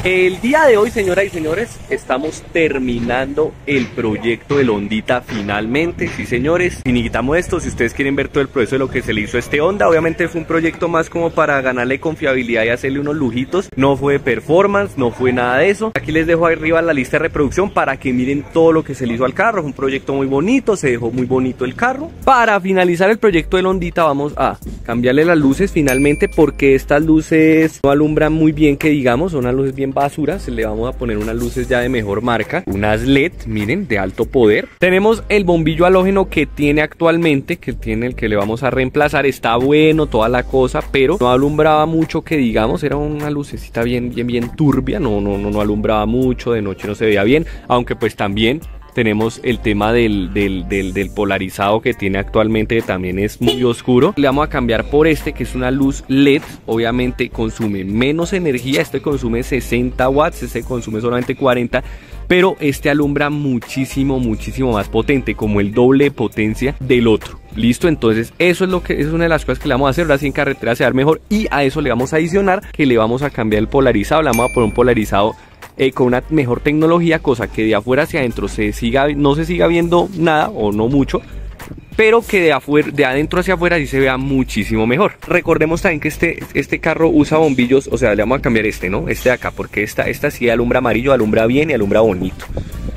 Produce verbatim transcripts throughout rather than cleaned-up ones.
El día de hoy, señoras y señores, estamos terminando el proyecto del Hondita finalmente. Sí, señores, finiquitamos esto. Si ustedes quieren ver todo el proceso de lo que se le hizo a este Honda, obviamente fue un proyecto más como para ganarle confiabilidad y hacerle unos lujitos. No fue performance, no fue nada de eso. Aquí les dejo arriba la lista de reproducción para que miren todo lo que se le hizo al carro. Es un proyecto muy bonito, se dejó muy bonito el carro. Para finalizar el proyecto del Hondita vamos a cambiarle las luces finalmente, porque estas luces no alumbran muy bien, que digamos, son unas luces bien basura. Se le vamos a poner unas luces ya de mejor marca, unas L E D, miren, de alto poder. Tenemos el bombillo halógeno que tiene actualmente, que tiene el que le vamos a reemplazar. Está bueno, toda la cosa, pero no alumbraba mucho, que digamos, era una lucecita bien, bien, bien turbia. No, no, no, no alumbraba mucho, de noche no se veía bien, aunque pues también tenemos el tema del, del, del, del polarizado que tiene actualmente, que también es muy oscuro. Le vamos a cambiar por este, que es una luz L E D. Obviamente consume menos energía. Este consume sesenta watts, este consume solamente cuarenta. Pero este alumbra muchísimo, muchísimo más potente, como el doble de potencia del otro. Listo, entonces eso es lo que es una de las cosas que le vamos a hacer. Ahora sí en carretera se va a ver mejor. Y a eso le vamos a adicionar que le vamos a cambiar el polarizado. Le vamos a poner un polarizado Eh, con una mejor tecnología, cosa que de afuera hacia adentro se siga, no se siga viendo nada o no mucho, pero que de, afuera, de adentro hacia afuera sí se vea muchísimo mejor. Recordemos también que este, este carro usa bombillos, o sea, le vamos a cambiar este, ¿no? Este de acá, porque esta, esta sí alumbra amarillo, alumbra bien y alumbra bonito.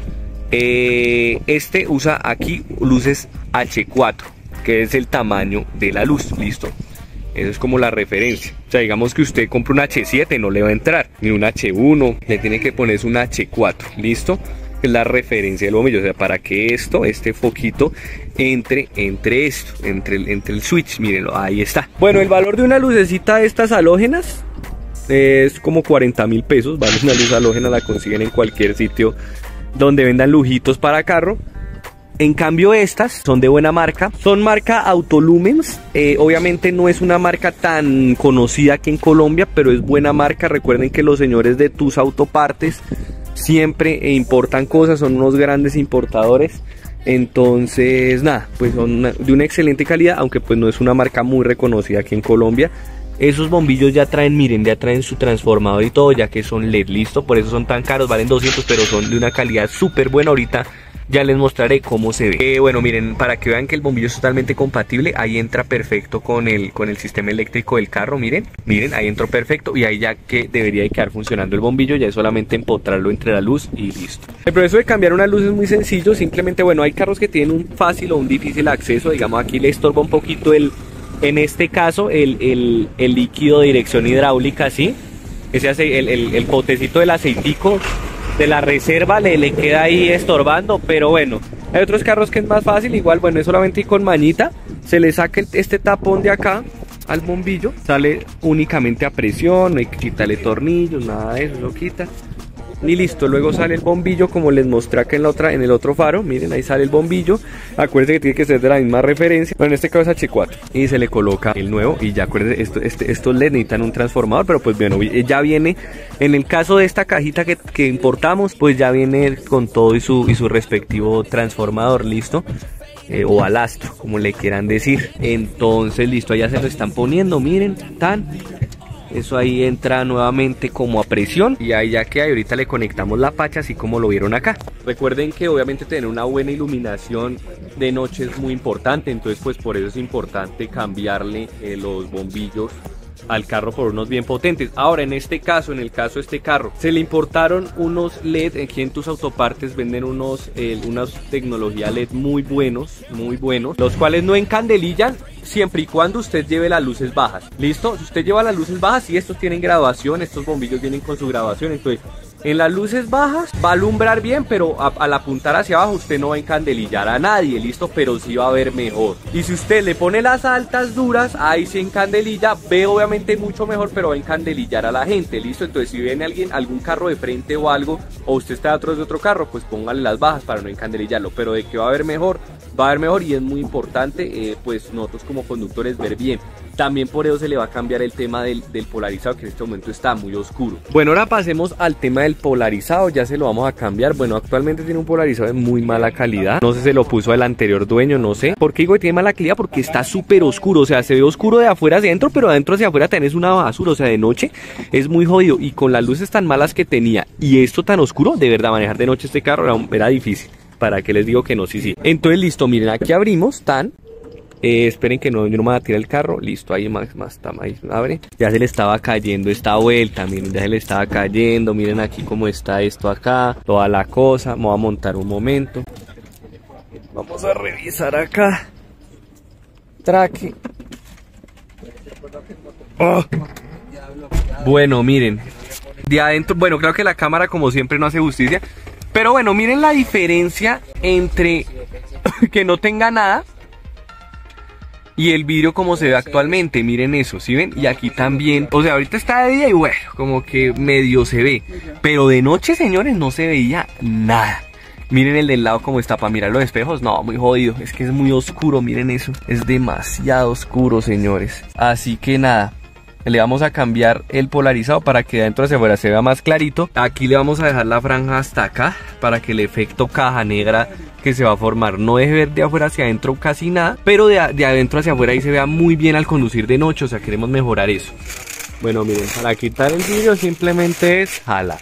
Eh, este usa aquí luces H cuatro, que es el tamaño de la luz, listo. Eso es como la referencia. O sea, digamos que usted compra un H siete, no le va a entrar, ni un H uno, le tiene que poner un H cuatro, ¿listo? Es la referencia del bombillo, o sea, para que esto, este foquito, entre, entre esto, entre el, entre el switch, mírenlo, ahí está. Bueno, el valor de una lucecita de estas halógenas es como cuarenta mil pesos, vale, una luz halógena la consiguen en cualquier sitio donde vendan lujitos para carro. En cambio estas son de buena marca, son marca Autolumens. eh, Obviamente no es una marca tan conocida aquí en Colombia, pero es buena marca. Recuerden que los señores de Tus Autopartes siempre importan cosas, son unos grandes importadores. Entonces nada, pues son una, de una excelente calidad, aunque pues no es una marca muy reconocida aquí en Colombia. Esos bombillos ya traen, miren, ya traen su transformador y todo, ya que son L E D, listo. Por eso son tan caros, valen doscientos, pero son de una calidad súper buena. Ahorita ya les mostraré cómo se ve. Eh, bueno, miren, para que vean que el bombillo es totalmente compatible, ahí entra perfecto con el, con el sistema eléctrico del carro, miren, miren, ahí entró perfecto, y ahí ya que debería de quedar funcionando el bombillo, ya es solamente empotrarlo entre la luz y listo. El proceso de cambiar una luz es muy sencillo, simplemente, bueno, hay carros que tienen un fácil o un difícil acceso, digamos aquí le estorba un poquito el, en este caso, el, el, el líquido de dirección hidráulica, ¿sí? Ese hace el, el, el potecito del aceitico de la reserva le, le queda ahí estorbando, pero bueno, hay otros carros que es más fácil. Igual, bueno, es solamente con manita, se le saca el, este tapón de acá al bombillo, sale únicamente a presión, no hay que quitarle tornillos, nada de eso, lo quita y listo. Luego sale el bombillo como les mostré acá en, la otra, en el otro faro, miren, ahí sale el bombillo. Acuérdense que tiene que ser de la misma referencia, bueno, en este caso es H cuatro, y se le coloca el nuevo, y ya acuérdense, esto, este, estos L E D necesitan un transformador, pero pues bueno, ya viene, en el caso de esta cajita que, que importamos, pues ya viene con todo y su, y su respectivo transformador, listo. Eh, o alastro, como le quieran decir. Entonces listo, allá se lo están poniendo, miren, tan... Eso ahí entra nuevamente como a presión, y ahí ya que ahorita le conectamos la pacha, así como lo vieron acá. Recuerden que obviamente tener una buena iluminación de noche es muy importante, entonces pues por eso es importante cambiarle eh, los bombillos al carro por unos bien potentes. Ahora, en este caso, en el caso de este carro, se le importaron unos L E D. Aquí en Tus Autopartes venden unos, eh, unas tecnología L E D muy buenos, muy buenos, los cuales no encandelillan siempre y cuando usted lleve las luces bajas. ¿Listo? Si usted lleva las luces bajas, y estos tienen graduación, estos bombillos vienen con su graduación, entonces en las luces bajas va a alumbrar bien, pero a, al apuntar hacia abajo usted no va a encandelillar a nadie, listo, pero sí va a ver mejor. Y si usted le pone las altas duras, ahí sí encandelilla, ve obviamente mucho mejor, pero va a encandelillar a la gente, listo. Entonces si viene alguien, algún carro de frente o algo, o usted está atrás de otro carro, pues póngale las bajas para no encandelillarlo, pero de que va a ver mejor, va a ver mejor y es muy importante, eh, pues nosotros como conductores ver bien. También por eso se le va a cambiar el tema del, del polarizado, que en este momento está muy oscuro. Bueno, ahora pasemos al tema del polarizado, ya se lo vamos a cambiar. Bueno, actualmente tiene un polarizado de muy mala calidad. No sé si se lo puso el anterior dueño, no sé. ¿Por qué digo que tiene mala calidad? Porque está súper oscuro, o sea, se ve oscuro de afuera hacia adentro, pero de adentro hacia afuera tenés una basura, o sea, de noche es muy jodido. Y con las luces tan malas que tenía y esto tan oscuro, de verdad, manejar de noche este carro era, era difícil. ¿Para qué les digo que no? Sí, sí. Entonces, listo, miren, aquí abrimos, tan... Eh, esperen que no, yo no me voy a tirar el carro. Listo, ahí más, más, ahí abre. Ya se le estaba cayendo esta vuelta, miren, ya se le estaba cayendo. Miren aquí cómo está esto acá, toda la cosa. Me voy a montar un momento. Vamos a revisar acá. Traque. Oh. Bueno, miren. De adentro, bueno, creo que la cámara como siempre no hace justicia. Pero bueno, miren la diferencia entre que no tenga nada y el vidrio como se ve actualmente. Miren eso, ¿sí ven? Y aquí también, o sea, ahorita está de día y bueno, como que medio se ve, pero de noche, señores, no se veía nada. Miren el del lado como está, para mirar los espejos, no, muy jodido, es que es muy oscuro, miren eso, es demasiado oscuro, señores. Así que nada, le vamos a cambiar el polarizado para que de adentro hacia afuera se vea más clarito. Aquí le vamos a dejar la franja hasta acá para que el efecto caja negra que se va a formar no deje ver de afuera hacia adentro casi nada, pero de, de adentro hacia afuera ahí se vea muy bien al conducir de noche, o sea, queremos mejorar eso. Bueno, miren, para quitar el vidrio simplemente es jalar.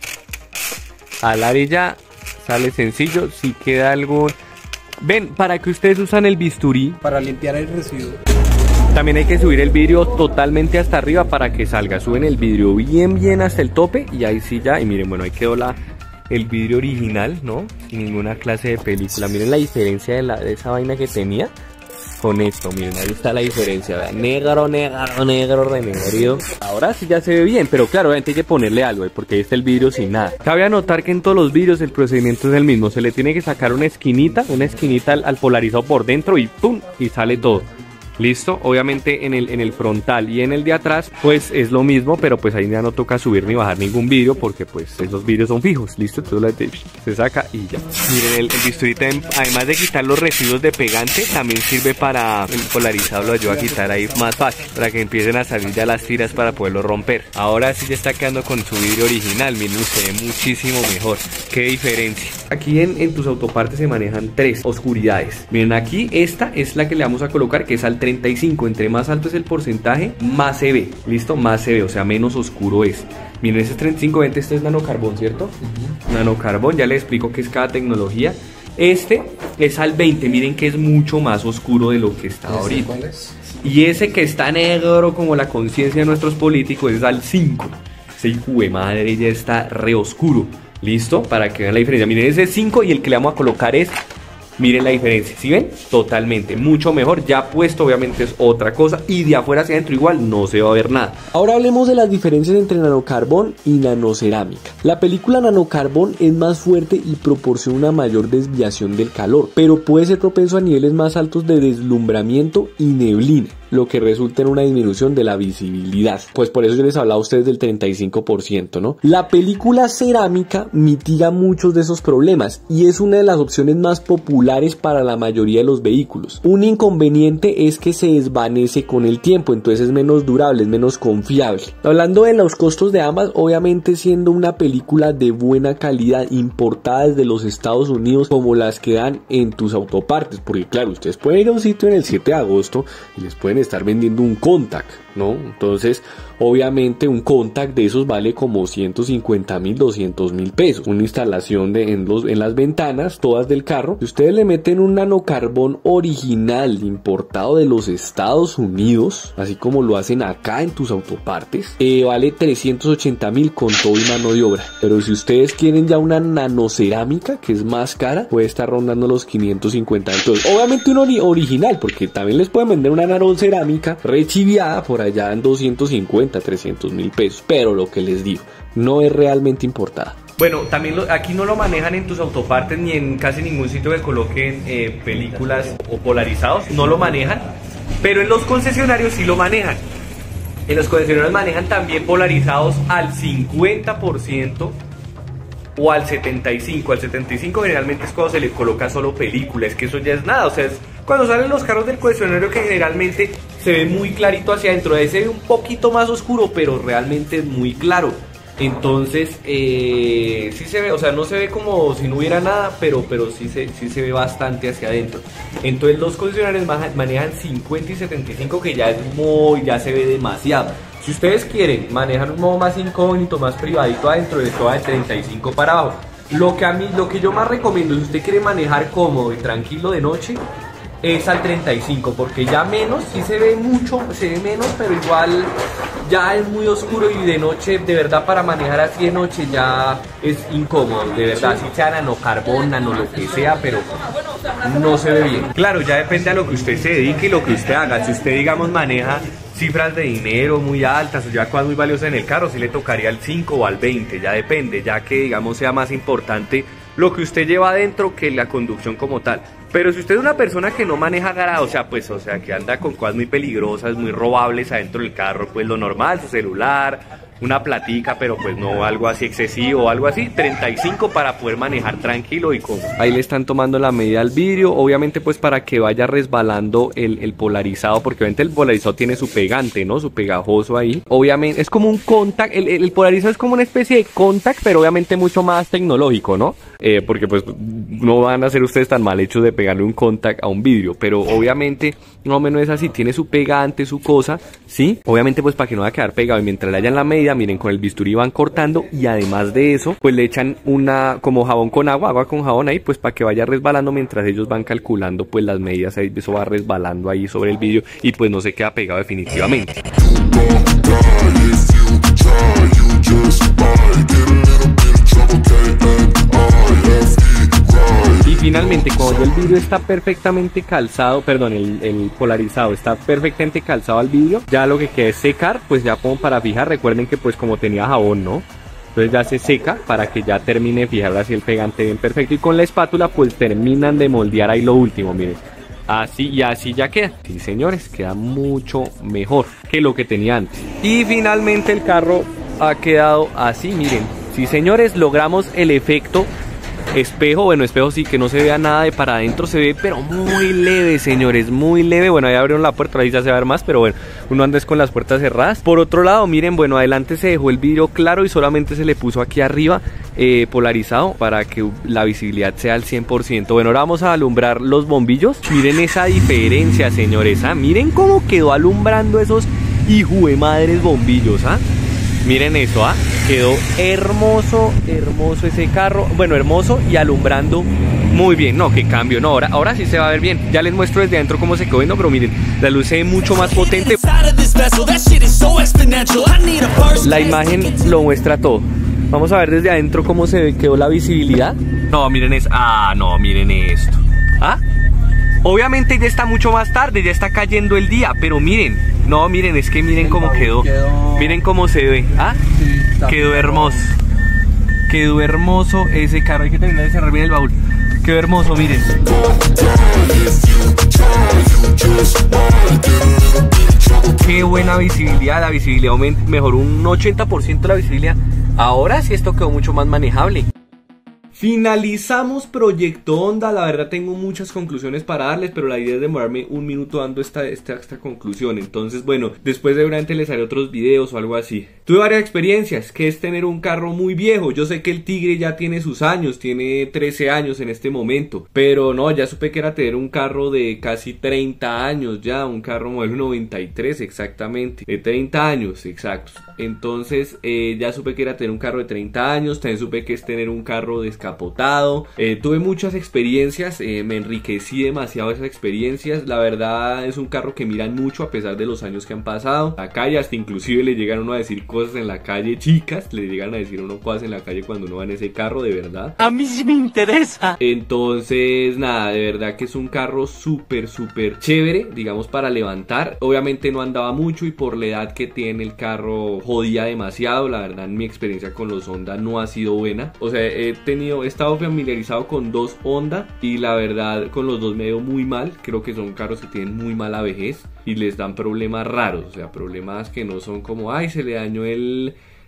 Jalar y ya sale sencillo. Si queda algo... Ven, para que ustedes usan el bisturí para limpiar el residuo. También hay que subir el vidrio totalmente hasta arriba para que salga. Suben el vidrio bien bien hasta el tope y ahí sí ya. Y miren, bueno, ahí quedó la, el vidrio original, ¿no? Sin ninguna clase de película. Miren la diferencia de, la, de esa vaina que tenía con esto. Miren, ahí está la diferencia. Vean, negro, negro, negro, renegrido. Ahora sí ya se ve bien, pero claro, obviamente hay que ponerle algo, ¿eh? Porque ahí está el vidrio sin nada. Cabe anotar que en todos los vidrios el procedimiento es el mismo. Se le tiene que sacar una esquinita, una esquinita al, al polarizado por dentro y ¡pum! Y sale todo. Listo, obviamente en el, en el frontal y en el de atrás pues es lo mismo, pero pues ahí ya no toca subir ni bajar ningún vidrio porque pues esos vidrios son fijos, listo, entonces se saca y ya. Miren, el, el bisturita, además de quitar los residuos de pegante, también sirve para el polarizado, lo ayuda a quitar ahí más fácil, para que empiecen a salir ya las tiras para poderlo romper. Ahora sí ya está quedando con su vidrio original, miren, se ve muchísimo mejor. Qué diferencia. Aquí en, en tus autopartes se manejan tres oscuridades. Miren, aquí esta es la que le vamos a colocar, que es al treinta y cinco. Entre más alto es el porcentaje, más se ve. Listo, más se ve, o sea, menos oscuro es. Miren, ese treinta y cinco veinte, este es nanocarbón, ¿cierto? Uh-huh. Nanocarbón, ya les explico qué es cada tecnología. Este es al veinte, miren que es mucho más oscuro de lo que está ahorita. ¿Cuál es? Y ese que está negro como la conciencia de nuestros políticos es al cinco. Ese hijo de madre ya está re oscuro. Listo, para que vean la diferencia. Miren, ese es cinco y el que le vamos a colocar es... Miren la diferencia, ¿sí ven? Totalmente, mucho mejor. Ya puesto obviamente es otra cosa y de afuera hacia adentro igual no se va a ver nada. Ahora hablemos de las diferencias entre nanocarbón y nanocerámica. La película nanocarbón es más fuerte y proporciona una mayor desviación del calor, pero puede ser propenso a niveles más altos de deslumbramiento y neblina, lo que resulta en una disminución de la visibilidad. Pues por eso yo les hablaba a ustedes del treinta y cinco por ciento, ¿no? La película cerámica mitiga muchos de esos problemas y es una de las opciones más populares para la mayoría de los vehículos. Un inconveniente es que se desvanece con el tiempo, entonces es menos durable, es menos confiable. Hablando de los costos de ambas, obviamente siendo una película de buena calidad importada desde los Estados Unidos como las que dan en tus autopartes, porque claro, ustedes pueden ir a un sitio en el siete de agosto y les pueden estar vendiendo un Contact, ¿no? Entonces obviamente un Contact de esos vale como ciento cincuenta mil, doscientos mil pesos. Una instalación de, en, los, en las ventanas todas del carro. Si ustedes le meten un nanocarbón original importado de los Estados Unidos, así como lo hacen acá en tus autopartes, eh, vale trescientos ochenta mil con todo y mano de obra. Pero si ustedes quieren ya una nanocerámica que es más cara, puede estar rondando los quinientos cincuenta. Entonces obviamente un ori original, porque también les pueden vender una nanocerámica rechiviada por allá en doscientos cincuenta, trescientos mil pesos, pero lo que les digo, no es realmente importada. Bueno, también lo, aquí no lo manejan en tus autopartes ni en casi ningún sitio que coloquen eh, películas o polarizados, no lo manejan, pero en los concesionarios sí lo manejan. En los concesionarios manejan también polarizados al cincuenta por ciento o al setenta y cinco. Al setenta y cinco generalmente es cuando se le coloca solo película, es que eso ya es nada, o sea, es cuando salen los carros del concesionario que generalmente se ve muy clarito hacia adentro, ahí se ve un poquito más oscuro, pero realmente es muy claro. Entonces, eh, sí se ve, o sea, no se ve como si no hubiera nada, pero, pero sí, se, sí se ve bastante hacia adentro. Entonces los concesionarios manejan cincuenta y setenta y cinco, que ya es muy, ya se ve demasiado. Si ustedes quieren manejar un modo más incógnito, más privadito adentro, de todo de treinta y cinco para abajo. Lo que a mí, lo que yo más recomiendo, si usted quiere manejar cómodo y tranquilo de noche, es al treinta y cinco, porque ya menos, sí se ve mucho, se ve menos, pero igual ya es muy oscuro y de noche, de verdad, para manejar así de noche ya es incómodo, de verdad, si sea nanocarbón, nano lo que sea, pero no se ve bien. Claro, ya depende a lo que usted se dedique y lo que usted haga. Si usted, digamos, maneja cifras de dinero muy altas o ya cosas muy valiosas en el carro, sí le tocaría al cinco o al veinte, ya depende, ya que, digamos, sea más importante lo que usted lleva adentro que la conducción como tal. Pero si usted es una persona que no maneja garage, o sea, pues, o sea, que anda con cosas muy peligrosas, muy robables adentro del carro, pues lo normal, su celular, una platica, pero pues no algo así excesivo o algo así, treinta y cinco para poder manejar tranquilo y cómodo. Ahí le están tomando la medida al vidrio, obviamente pues para que vaya resbalando el, el polarizado, porque obviamente el polarizado tiene su pegante, ¿no? Su pegajoso ahí. Obviamente es como un contact, el, el polarizado es como una especie de contact, pero obviamente mucho más tecnológico, ¿no? Eh, porque pues no van a ser ustedes tan mal hechos de pegarle un contact a un vidrio, pero obviamente más o menos es así, tiene su pegante, su cosa, ¿sí? Obviamente pues para que no vaya a quedar pegado, y mientras le hayan la medida, miren, con el bisturí van cortando, y además de eso, pues le echan una, como jabón con agua, agua con jabón ahí, pues para que vaya resbalando mientras ellos van calculando pues las medidas, ahí eso va resbalando ahí sobre el vidrio y pues no se queda pegado definitivamente. Y finalmente, cuando el vidrio está perfectamente calzado, perdón, el, el polarizado está perfectamente calzado al vidrio, ya lo que queda es secar, pues ya como para fijar. Recuerden que pues como tenía jabón, ¿no? Entonces ya se seca para que ya termine de fijar así el pegante bien perfecto, y con la espátula pues terminan de moldear ahí lo último, miren. Así y así ya queda. Sí, señores, queda mucho mejor que lo que tenía antes. Y finalmente el carro ha quedado así, miren. Sí, señores, logramos el efecto espejo, bueno, espejo sí, que no se vea nada de para adentro, se ve pero muy leve, señores, muy leve. Bueno, ahí abrieron la puerta, ahí ya se va a ver más, pero bueno, uno anda con las puertas cerradas. Por otro lado, miren, bueno, adelante se dejó el vidrio claro y solamente se le puso aquí arriba eh, polarizado para que la visibilidad sea al cien por ciento. Bueno, ahora vamos a alumbrar los bombillos. Miren esa diferencia, señores, ¿ah? Miren cómo quedó alumbrando esos hijuemadres bombillos, ¿ah? Miren eso, ¿ah? Quedó hermoso, hermoso ese carro. Bueno, hermoso y alumbrando muy bien. No, qué cambio, no, ahora, ahora sí se va a ver bien. Ya les muestro desde adentro cómo se quedó viendo, pero miren, la luz se ve mucho más potente. La imagen lo muestra todo. Vamos a ver desde adentro cómo se quedó la visibilidad. No, miren es, ah, no, miren esto. ¿Ah? Obviamente ya está mucho más tarde, ya está cayendo el día, pero miren, no, miren, es que miren cómo quedó, miren cómo se ve, ¿ah? Quedó hermoso, quedó hermoso ese carro, hay que terminar de cerrar bien el baúl, quedó hermoso, miren. Qué buena visibilidad, la visibilidad mejoró un ochenta por ciento la visibilidad, ahora sí esto quedó mucho más manejable. Finalizamos Proyecto Honda, la verdad tengo muchas conclusiones para darles, pero la idea es demorarme un minuto dando esta, esta, esta conclusión. Entonces, bueno, después seguramente les haré otros videos o algo así. Tuve varias experiencias, que es tener un carro muy viejo. Yo sé que el Tigre ya tiene sus años, tiene trece años en este momento, pero no, ya supe que era tener un carro de casi treinta años ya, un carro modelo noventa y tres exactamente, de treinta años exactos. Entonces, eh, ya supe que era tener un carro de treinta años, también supe que es tener un carro de capotado. Eh, tuve muchas experiencias, eh, me enriquecí demasiado esas experiencias. La verdad es un carro que miran mucho a pesar de los años que han pasado. La calle, hasta inclusive le llegan a uno a decir cosas en la calle, chicas, le llegan a decir a uno cosas en la calle cuando uno va en ese carro, de verdad. A mí sí me interesa. Entonces, nada, de verdad que es un carro súper, súper chévere, digamos, para levantar. Obviamente no andaba mucho y por la edad que tiene el carro jodía demasiado. La verdad, mi experiencia con los Honda no ha sido buena. O sea, he tenido He estado familiarizado con dos Honda y la verdad con los dos me veo muy mal. Creo que son carros que tienen muy mala vejez y les dan problemas raros, o sea, problemas que no son como, ay, se le dañó el,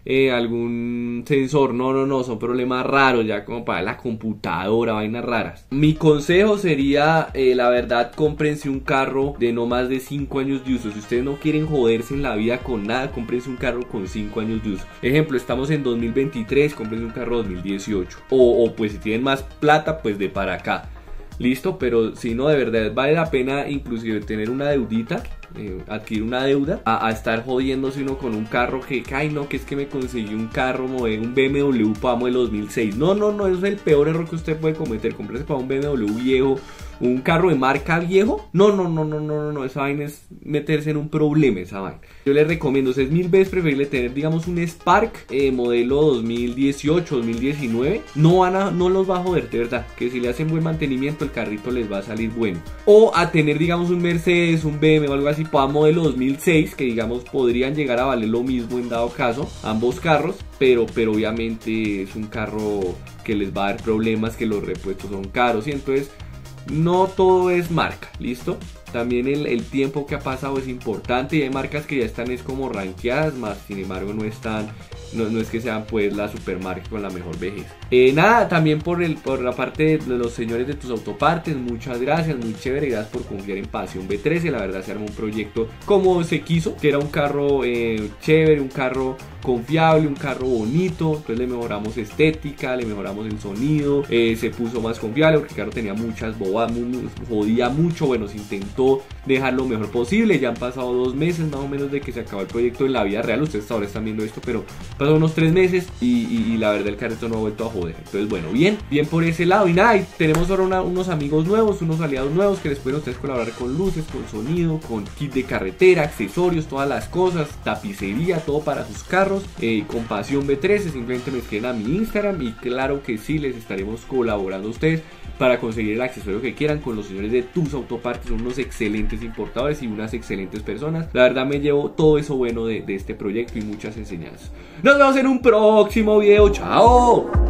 eh, algún sensor, no, no, no, son problemas raros ya como para la computadora, vainas raras. Mi consejo sería, eh, la verdad, cómprense un carro de no más de cinco años de uso. Si ustedes no quieren joderse en la vida con nada, cómprense un carro con cinco años de uso. Ejemplo, estamos en dos mil veintitrés, cómprense un carro dos mil dieciocho, o, o pues si tienen más plata, pues de para acá. Listo, pero si no, de verdad vale la pena inclusive tener una deudita, eh, adquirir una deuda, a, a estar jodiéndose uno con un carro que, ay no, que es que me conseguí un carro, modelo, un B M W Pamo del dos mil seis. No, no, no, eso es el peor error que usted puede cometer. Comprarse para un B M W viejo, un carro de marca viejo. No, no, no, no, no, no, no, esa vaina es meterse en un problema, esa vaina. Yo les recomiendo, es mil veces preferible tener, digamos, un Spark eh, modelo dos mil dieciocho, dos mil diecinueve. No van a, no los va a joder, de verdad, que si le hacen buen mantenimiento el carrito les va a salir bueno. O a tener, digamos, un Mercedes, un B M o algo así para modelo dos mil seis, que digamos podrían llegar a valer lo mismo en dado caso, ambos carros, pero, pero obviamente es un carro que les va a dar problemas, que los repuestos son caros, y entonces no todo es marca, ¿listo? También el, el tiempo que ha pasado es importante, y hay marcas que ya están es como rankeadas, más sin embargo no están, no, no es que sean pues la supermarca con la mejor vejez. Eh, nada, también por, el, por la parte de los señores de Tus Autopartes, muchas gracias, muy chévere, gracias por confiar en Pasión B trece, la verdad se armó un proyecto como se quiso, que era un carro eh, chévere, un carro confiable, un carro bonito, entonces le mejoramos estética, le mejoramos el sonido, eh, se puso más confiable porque el carro tenía muchas bobadas, jodía mucho, bueno, se intentó dejar lo mejor posible. Ya han pasado dos meses más o menos de que se acabó el proyecto en la vida real, ustedes ahora están viendo esto, pero pasaron unos tres meses y, y, y la verdad el carrito no ha vuelto a joder, entonces bueno, bien, bien por ese lado. Y nada, y tenemos ahora una, unos amigos nuevos, unos aliados nuevos que les pueden ustedes colaborar con luces, con sonido, con kit de carretera, accesorios, todas las cosas, tapicería, todo para sus carros. Eh, con Pasión B trece, simplemente me escriben a mi Instagram y claro que sí, les estaremos colaborando a ustedes para conseguir el accesorio que quieran con los señores de Tus Autopartes. Son unos excelentes importadores y unas excelentes personas. La verdad me llevo todo eso bueno de, de este proyecto y muchas enseñanzas. Nos vemos en un próximo video. ¡Chao!